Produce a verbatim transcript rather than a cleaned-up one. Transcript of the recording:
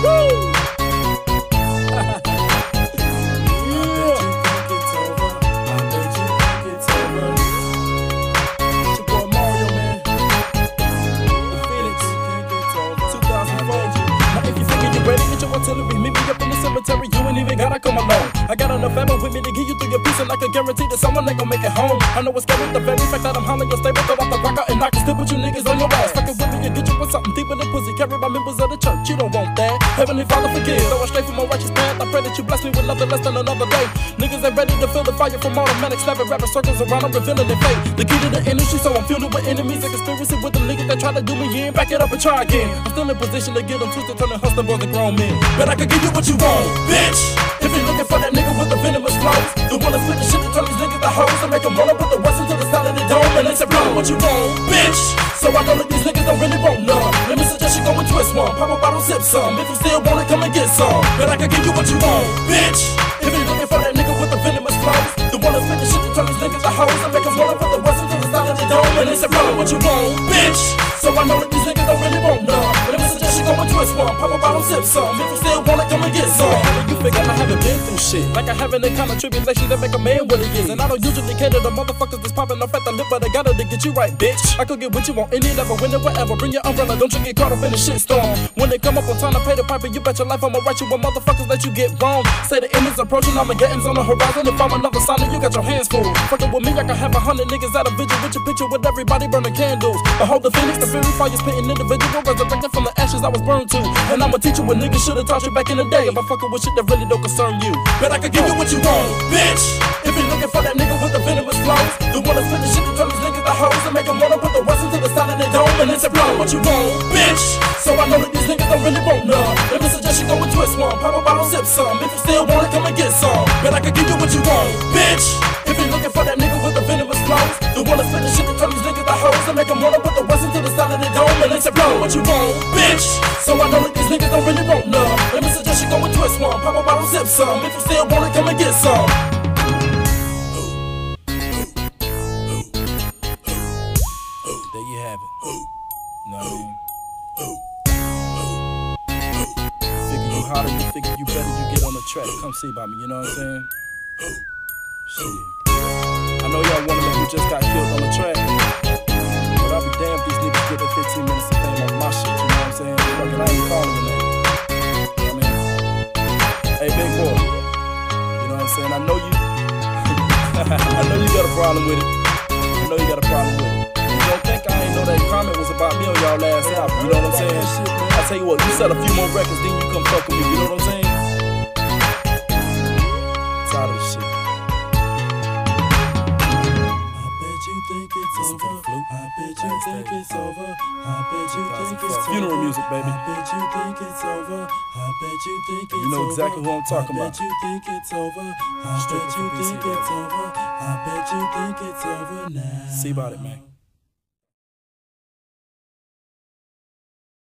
Woo! Artillery, meet me up in the cemetery, you ain't even gotta come alone. I got enough ammo with me to give you through your piece, and I can guarantee that someone ain't gon' make it home. I know it's scary, the very fact that I'm hollering your stable, throw out the rock out and I can still put you niggas on your ass. Fucking with me and get you with something deeper than pussy, carried by members of the church, you don't want that. Heavenly Father forgive, throw it straight from a righteous path. I pray that you bless me with nothing less than another day. Niggas ain't ready to feel the fire from automatic snapping, rapping circles around, I'm revealing their fate. The key to the industry, so I'm fueled with enemies and conspiracy with the niggas that try to do me in. Back it up and try again. I'm still in position to get them twisted, turning hustling boys to grown men. But I can give you what you want, bitch. If you're looking for that nigga with the venomous flows, the one that split the shit to turn these niggas to hoes and make them wanna put the rest into the side of the dome. And they say, run what you want, bitch. So I know that these niggas don't really want none. Let me suggest you go and twist one, pop a bottle, sip some. If you still want it, come and get some. But I can give you what you want, bitch. If you're looking for that nigga with the venomous flows, the one that split the shit to turn these niggas to hoes and make them wanna put the rest into the side of the dome. And they say, run what you want, bitch. So I know that these niggas don't really want none. Let me suggest you go and twist one, pop a bottle, sip some. If you still want it, come and get some. You figure I haven't been through shit, like I haven't any kind of tribulation that make a man what he is. And I don't usually cater to motherfuckers that's popping off at the lip, but I got it to get you right, bitch. I could get what you want any level, when it whatever. Bring your umbrella, don't you get caught up in the shit storm. When they come up on time to pay the piper, you bet your life I'ma write you with motherfuckers that you get wrong. Say the end is approaching, Armageddon's on the horizon. If I'm another sign, you got your hands full. Fucking with me, I can have a hundred niggas at a vigil with your picture with everybody burning candles. Behold the phoenix, the fury fire spitting individual, resurrected from the ashes I was burned to. And I'ma teach you what niggas should've taught you back in the day. If I fucking with shit that really don't concern you, but I can give you what you want, bitch. If you're looking for that nigga with the venomous flows, the one that split the shit to turn these niggas to hoes and make them wanna put the rest into the side of their dome. And it's a blow what you want, bitch. So I know that these niggas don't really want none. Let me suggest you go and twist one, pop a bottle, sip some. If you still want it, come and get some. But I can give you what you want, bitch. If you're looking for that nigga with the venomous flows, the one that split the shit to turn these niggas to hoes and make them wanna put the rest into the side of their dome. And it's a blow what you want, bitch. So I know that these niggas don't really want none. Let me suggest you go and twist one, pop a bottle, sip some. If you still want it, come and get some. There you have it. Know what I mean? Figure you harder, you figure you better, you get on the track. Come see about me, you know what I'm saying? Shit. I know y'all wondering who just got killed on the track, but I'll be damned if these niggas get their fifteen minutes of fame off my shit, you know what I'm saying? Fucking, I ain't calling your name. You know what I mean? Hey, big boy. You know what I'm saying? I know you. I know you got a problem with it. I know you got a problem with it. You don't think I ain't know that comment was about me on y'all last album, you know what I'm saying? I tell you what, you sell a few more records, then you come fuck with me, you know what I'm saying? Tired of this shit. I bet you think it's over. I bet you think it's over. I bet you think it's over. Funeral music, baby. I bet you think it's over. I bet you think it's over. You know exactly who I'm talking about. I bet you think it's over. I bet you think it's over. I bet you think it's over now. See about it, man.